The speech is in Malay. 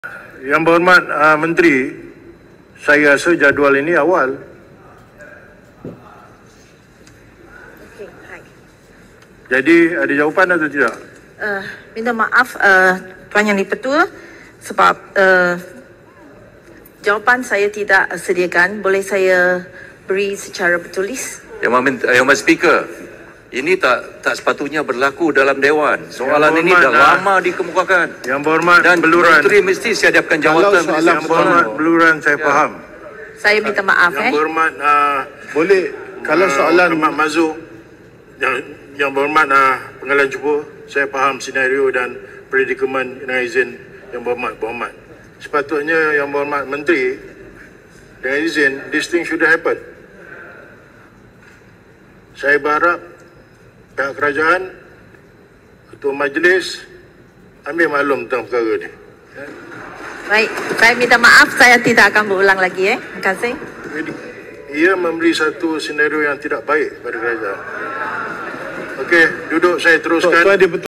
Yang Berhormat Menteri, saya rasa jadual ini awal. Jadi ada jawapan atau tidak? Minta maaf Tuan Yang di-Pertua sebab jawapan saya tidak sediakan. Boleh saya beri secara bertulis? Yang Speaker, ini tak sepatutnya berlaku dalam Dewan. Soalan ini dah lama dikemukakan. Yang Berhormat Dan Beluran, Menteri mesti siapkan jawatan. Yang Berhormat Beluran, saya faham. Saya minta maaf. Yang Berhormat Boleh kalau soalan Berhormat Mazuk, yang Berhormat Pengadilan Jubur, saya faham senario dan predikamen dengan izin Yang Berhormat. Sepatutnya Yang Berhormat Menteri, dengan izin, this thing should happen. Saya berharap pihak kerajaan, Ketua Majlis ambil maklum tentang perkara ini. Baik, saya minta maaf, saya tidak akan berulang lagi. Terima kasih. Ia memberi satu senario yang tidak baik pada kerajaan. Okey, duduk, saya teruskan.